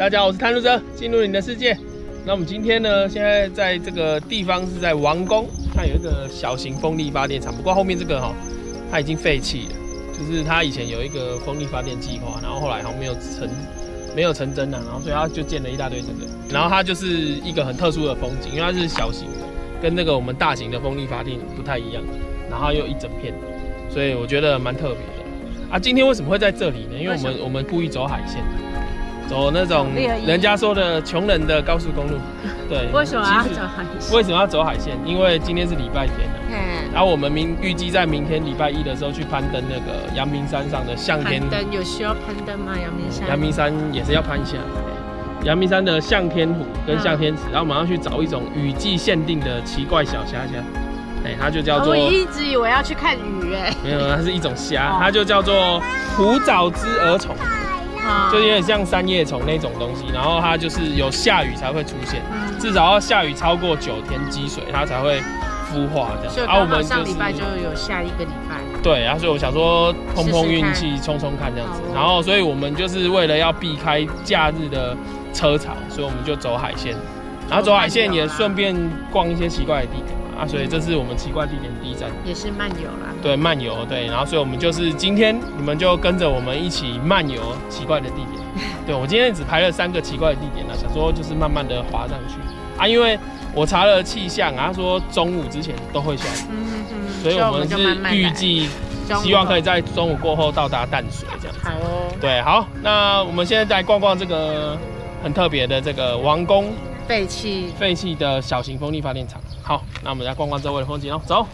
大家好，我是探路者，进入你的世界。那我们今天呢，现在在这个地方是在王宫，它有一个小型风力发电厂，不过后面这个它已经废弃了，就是它以前有一个风力发电计划，然后后来好像没有成真啊，然后所以它就建了一大堆这个，然后它就是一个很特殊的风景，因为它是小型的，跟那个我们大型的风力发电不太一样，然后又一整片，所以我觉得蛮特别的啊。今天为什么会在这里呢？因为我们故意走海线。走那种人家说的穷人的高速公路，对。 为什么要走海线？ 为什么要走海线？因为今天是礼拜天的，然后我们预计在明天礼拜一的时候去攀登那个阳明山上的向天。 攀登有需要攀登吗？阳明山？ 阳明山也是要攀一下。阳明山的向天湖跟向天池，然后我们要去找一种雨季限定的奇怪小虾虾，它就叫做。 我一直以为要去看鱼没有，它是一种虾，它就叫做虎藻之蛾虫。就有点像三叶虫那种东西，然后它就是有下雨才会出现，至少要下雨超过9天积水，它才会孵化这样。 所以刚好上礼拜就有下一个礼拜。对， 然后所以我想说碰碰运气，冲冲看这样子。然后所以我们就是为了要避开假日的车潮，所以我们就走海线，然后走海线也顺便逛一些奇怪的地点。所以这是我们奇怪地点第一站， 也是漫游啦。 对，漫游对，然后所以我们就是今天你们就跟着我们一起漫游奇怪的地点。对，我今天只排了3个奇怪的地点想说就是慢慢的滑上去因为我查了气象他说中午之前都会下雨，所以我们是预计希望可以在中午过后到达淡水这样子。 好哦。 对，好，那我们现在来逛逛这个很特别的这个王宫废弃的小型风力发电厂。好，那我们来逛逛周围的风景哦，走。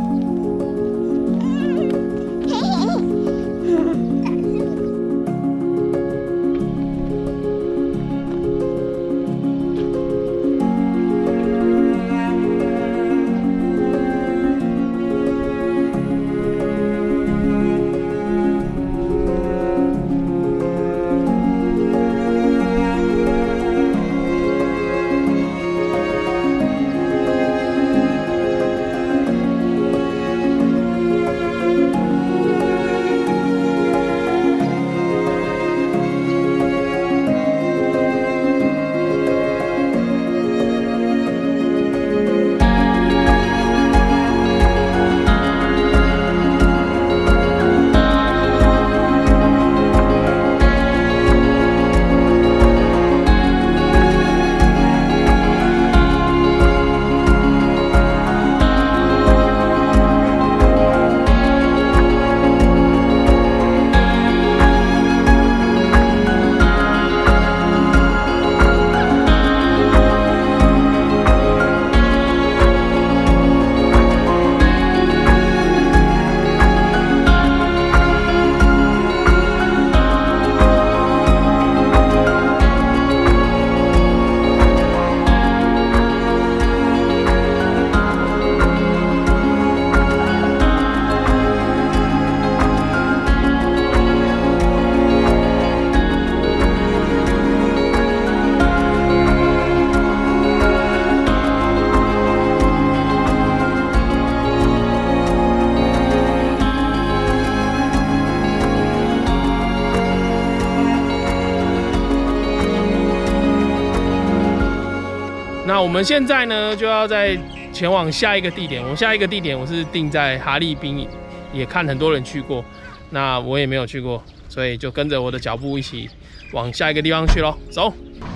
那我们现在呢，就要再前往下一个地点。我下一个地点我是定在哈利滨影，也看很多人去过，那我也没有去过，所以就跟着我的脚步一起往下一个地方去咯。走。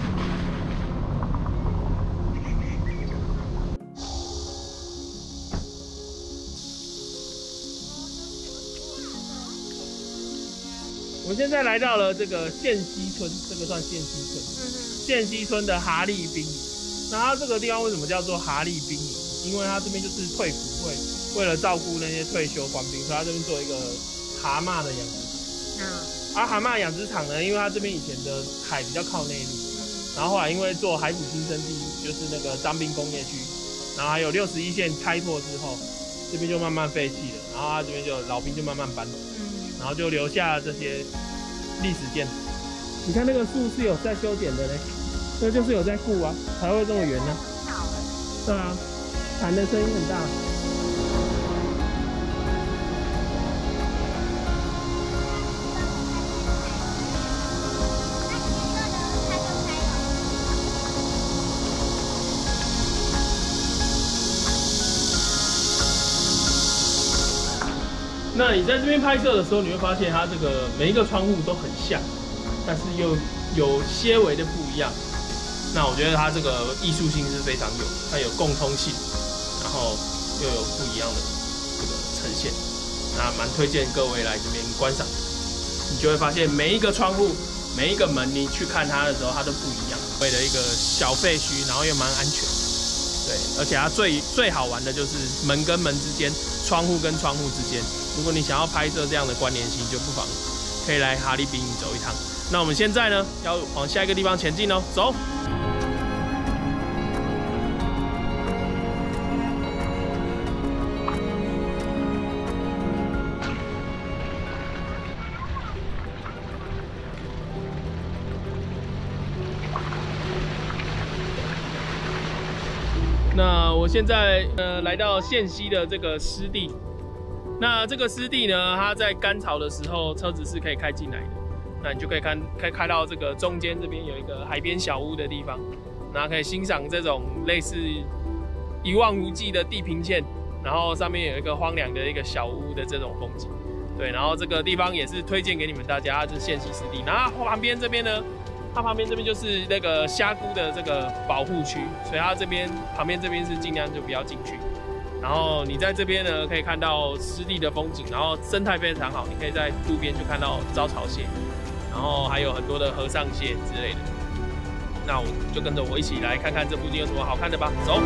我们现在来到了这个涧溪村，这个算涧溪村，涧溪村的哈利滨影。那它这个地方为什么叫做哈利滨影？因为它这边就是退辅会为了照顾那些退休官兵，所以它这边做一个蛤蟆的养殖场。蛤蟆养殖场呢，因为它这边以前的海比较靠内陆，然后后来因为做海埔新生地，就是那个彰滨工业区，然后还有61线开拓之后，这边就慢慢废弃了，然后它这边就老兵就慢慢搬走，然后就留下这些历史建筑。你看那个树是有在修剪的嘞。这就是有在顾才会这么圆呢。对啊，弹的声音很大。 那你在这边拍摄的时候，你会发现它这个每一个窗户都很像，但是又有些微的不一样。那我觉得它这个艺术性是非常有，它有共通性，然后又有不一样的这个呈现。那蛮推荐各位来这边观赏，你就会发现每一个窗户、每一个门，你去看它的时候，它都不一样。为了一个小废墟，然后又蛮安全的。对，而且它最好玩的就是门跟门之间、窗户跟窗户之间。如果你想要拍摄这样的关联性，就不妨可以来哈利滨影走一趟。那我们现在呢，要往下一个地方前进哦，走。那我现在来到县西的这个湿地。那这个湿地呢，它在干潮的时候，车子是可以开进来的。那你就可以开到这个中间这边有一个海边小屋的地方，那可以欣赏这种类似一望无际的地平线，然后上面有一个荒凉的一个小屋的这种风景。对，然后这个地方也是推荐给你们大家，就是县西湿地。然后旁边这边呢，它旁边这边就是那个虾菇的这个保护区，所以它旁边这边是尽量就不要进去。然后你在这边呢，可以看到湿地的风景，然后生态非常好，你可以在路边就看到招潮蟹，然后还有很多的和尚蟹之类的。那我就跟着我一起来看看这附近有什么好看的吧，走。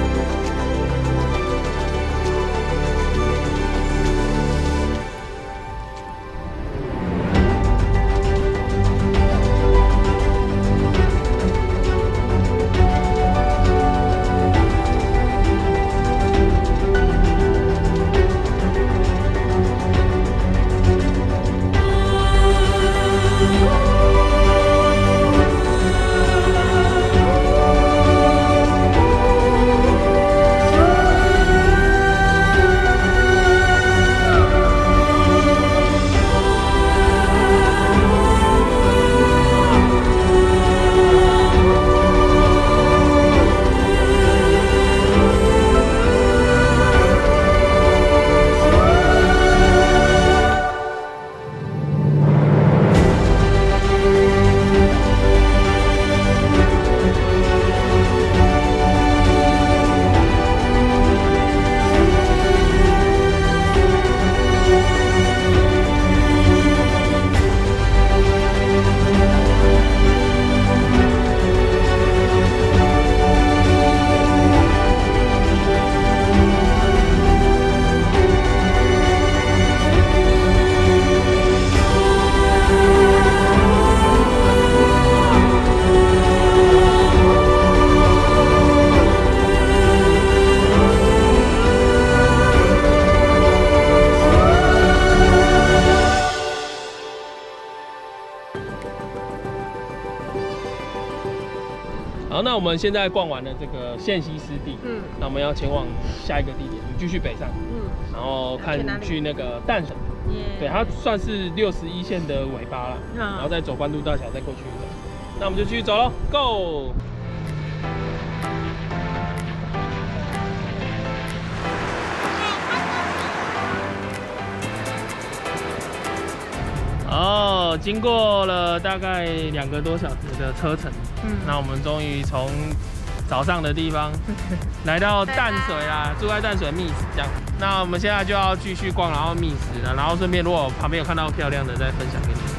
好，那我们现在逛完了这个县西湿地，那我们要前往下一个地点，我们继续北上，然后去那个淡水，对，它算是61线的尾巴了，然后再走关渡大桥再过去的，那我们就继续走咯 ，Go！ 哦，经过了大概2个多小时的车程，那我们终于从早上的地方来到淡水啦，住在淡水觅食这样。那我们现在就要继续逛，然后觅食了，然后顺便如果旁边有看到漂亮的，再分享给你们。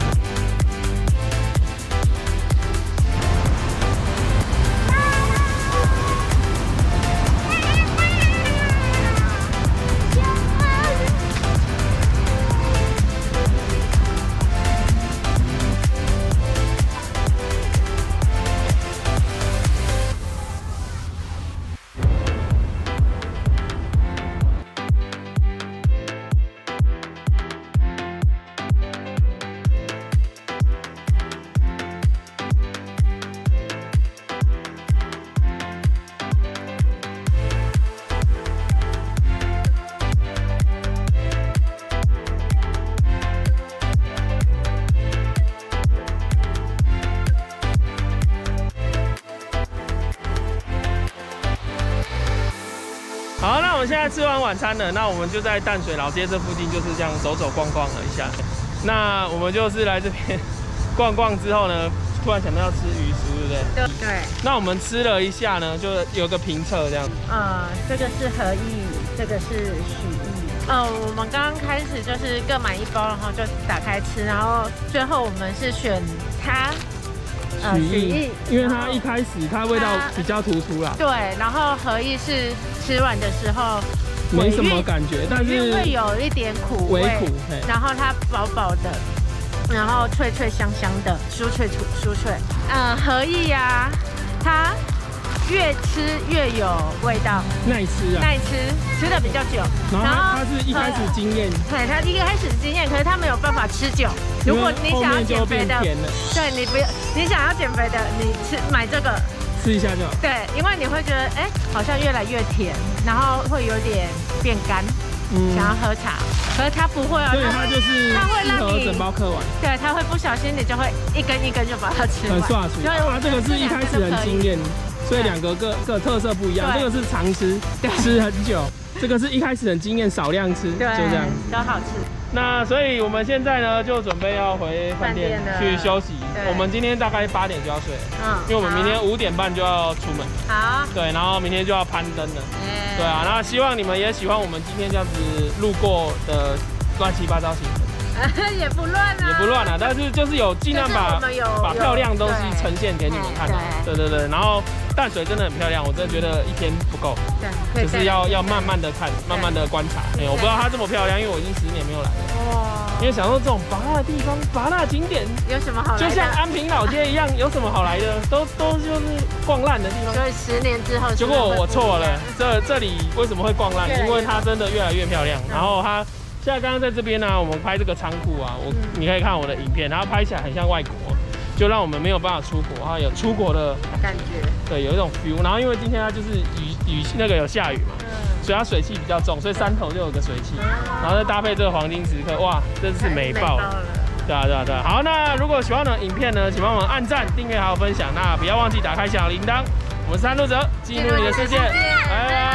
我们现在吃完晚餐了，那我们就在淡水老街这附近，就是这样走走逛逛了一下。那我们就是来这边逛逛之后呢，突然想到要吃鱼酥，对不对？ 对。 那我们吃了一下呢，就有个评测这样。 这个是和义，这个是许义。我们刚刚开始就是各买1包，然后就打开吃，然后最后我们是选它。许义， 因为它一开始它味道比较突出啦。 对，然后和义是吃完的时候没什么感觉，但是会有一点苦味， 微苦， 然后它薄薄的，然后脆脆香香的，酥脆。和义呀，它越吃越有味道， 耐吃啊， 耐吃，吃的比较久。 然后它是一开始惊艳， 对，它一开始惊艳，可是它没有办法吃久。如果你想要减肥的，对你不要，你想要减肥的，你买这个吃一下就好。 对，因为你会觉得好像越来越甜，然后会有点变干，想要喝茶，可是它不会啊， 所以它就是它会让你整包嗑完。 对，它会不小心你就会一根一根就把它吃完。 很刷嘴。它这个是一开始很惊艳。所以2个各特色不一样，这个是常吃，吃很久；这个是一开始很惊艳，少量吃，就这样， 都好吃。 那所以我们现在呢，就准备要回饭店去休息。我们今天大概8点就要睡，因为我们明天5点半就要出门。 好。对， 然后明天就要攀登了。对啊，那希望你们也喜欢我们今天这样子路过的乱七八糟行程。 也不乱啊， 也不乱啊，但是就是有尽量把漂亮的东西呈现给你们看。对，然后淡水真的很漂亮，我真的觉得1天不够，对，就是要慢慢的看，慢慢的观察。我不知道它这么漂亮，因为我已经10年没有来了。哇！因为想说这种拔辣的地方，拔辣景点有什么好来的？ 就像安平老街一样，有什么好来的？都就是逛烂的地方。 所以10年之后， 结果我错了，这里为什么会逛烂？因为它真的越来越漂亮，然后它。现在刚刚在这边呢，我们拍这个仓库啊，你可以看我的影片，然后拍起来很像外国，就让我们没有办法出国，然后有出国的感觉， 对，有一种 feel。然后因为今天它就是雨那个有下雨嘛，所以它水汽比较重，所以山头就有个水汽，然后再搭配这个黄金时刻，哇，真是美爆了。对啊。好，那如果喜欢我的影片呢，请帮我们按赞、订阅还有分享，那不要忘记打开小铃铛。我们是3路者，进入你的世界，拜拜。